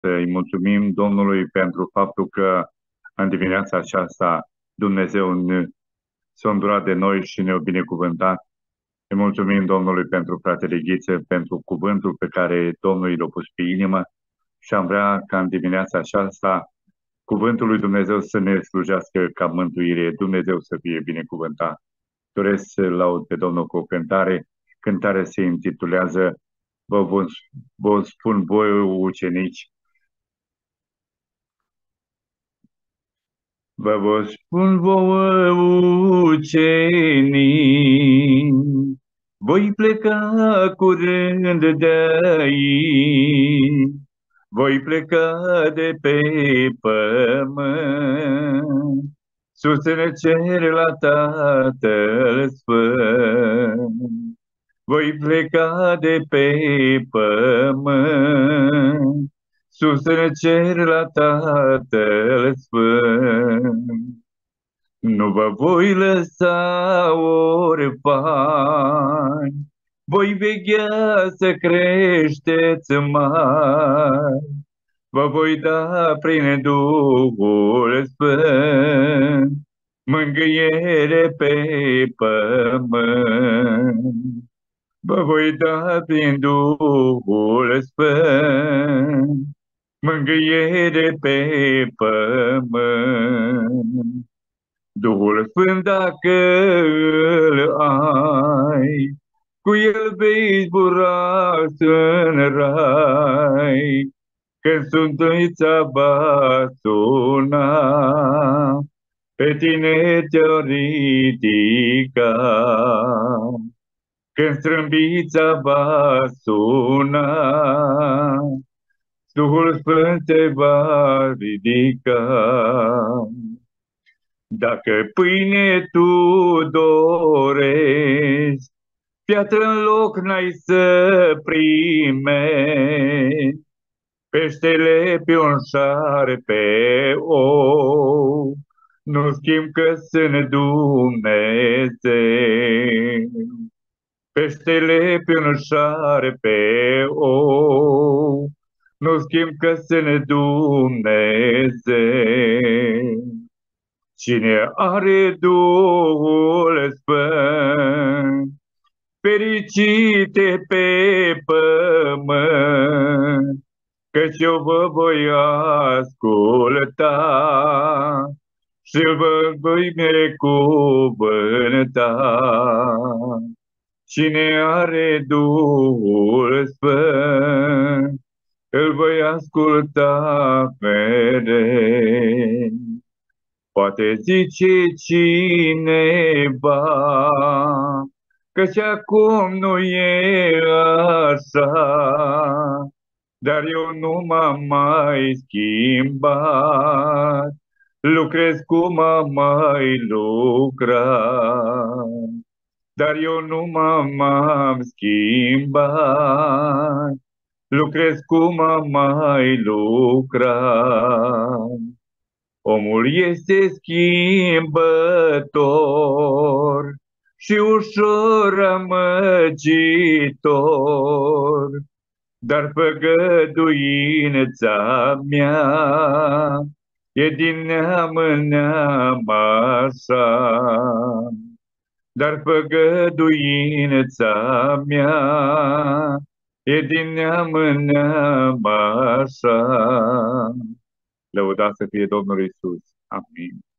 Îi mulțumim Domnului pentru faptul că în dimineața aceasta Dumnezeu s-a îndurat de noi și ne-a binecuvântat. Îi mulțumim Domnului pentru fratele Ghiță, pentru cuvântul pe care Domnul l-a pus pe inimă și am vrea ca în dimineața aceasta cuvântul lui Dumnezeu să ne slujească ca mântuire, Dumnezeu să fie binecuvântat. Doresc să laud pe Domnul cu o cântare. Cântarea se intitulează vă spun voi ucenici. Vă spun vouă ucenici, voi pleca curând de aici, voi pleca de pe pământ, sus în cer la Tatăl Sfânt. Voi pleca de pe pământ, sus în cer la Tatăl Sfânt. Nu vă voi lăsa orfani, voi veghea să creșteți mari, vă voi da prin Duhul Sfânt mângâiere pe pământ. Vă voi da prin Duhul Sfânt mângâiere pe pământ. Duhul Sfânt dacă îl ai, cu el vei zbura în rai. Când Sfântuița va suna, pe tine te-o ridica. Când strâmbița va suna, Duhul Sfânt te va ridica. Dacă pâine tu dorești, piatră în loc n-ai să primești, peștele pe un șarpe ou, nu schimb că sunt Dumnezeu. Peștele pe un șarpe ou, nu schimb că sunt Dumnezeu. Cine are Duhul Sfânt, fericite pe pământ, căci eu vă voi asculta și vă voi binecuvânta. Cine are Duhul Sfânt, îl voi asculta mereu. Poate zice cineva, căci acum nu e așa, dar eu nu m-am mai schimbat, lucrez cum am mai lucrat. Dar eu nu m-am schimbat, lucrez cum am mai lucrat. Omul este schimbător și ușor amăgitor, dar făgăduința mea e din neam în neam așa. Dar făgăduința mea e din neam în neam așa. Lăudați să fie Domnul Iisus. Amin.